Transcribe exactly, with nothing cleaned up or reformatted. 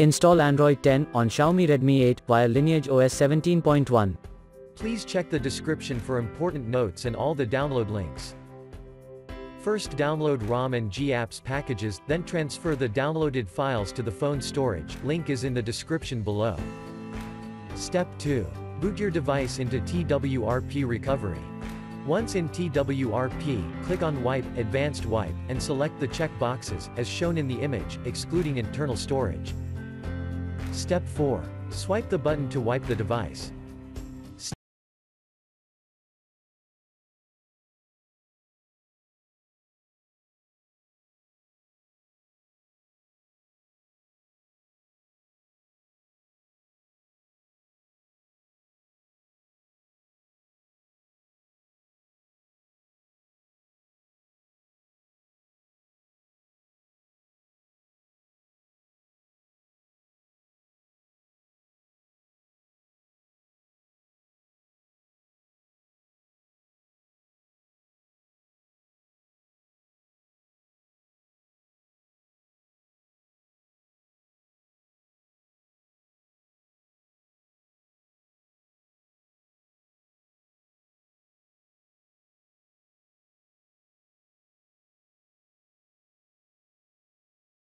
Install Android ten on Xiaomi Redmi eight via LineageOS seventeen point one. Please check the description for important notes and all the download links. First, download ROM and GApps packages, then transfer the downloaded files to the phone storage. Link is in the description below. Step two. Boot your device into T W R P recovery. Once in T W R P, click on Wipe, Advanced Wipe, and select the check boxes, as shown in the image, excluding internal storage. Step four. Swipe the button to wipe the device.